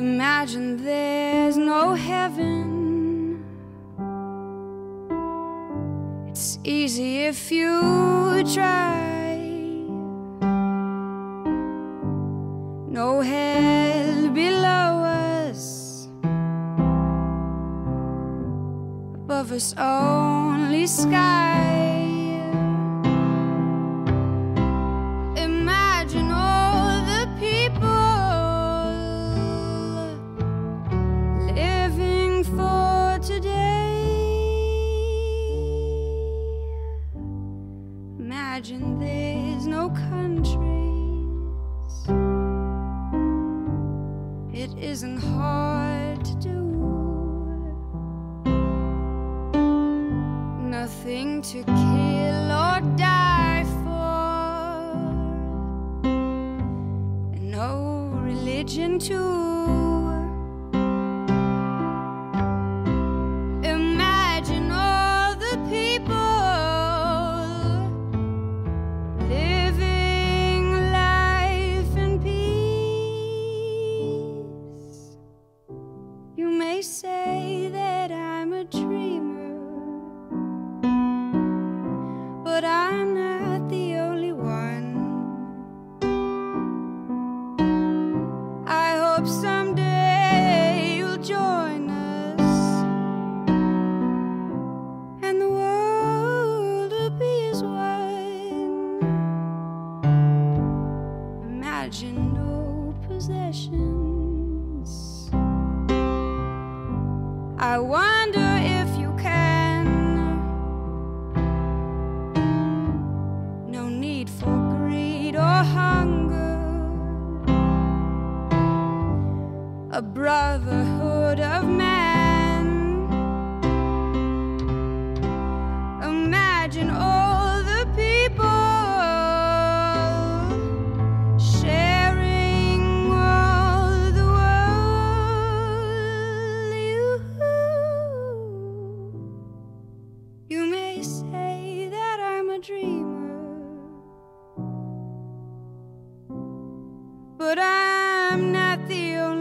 Imagine there's no heaven. It's easy if you try. No hell below us, above us only sky. Imagine all the people living for today. Imagine there's no countries. It isn't hard to do. Nothing to kill or die for, and no religion too. Imagine all the people living life in peace. You may say that I'm a dreamer, but I'm not the only one. I hope someday you'll join us, and the world will be as one. Imagine no possessions. I wonder if you can. No need for greed or hunger. A brotherhood of man. Imagine all the people sharing all the world. You may say that I'm a dreamer, but I'm not the only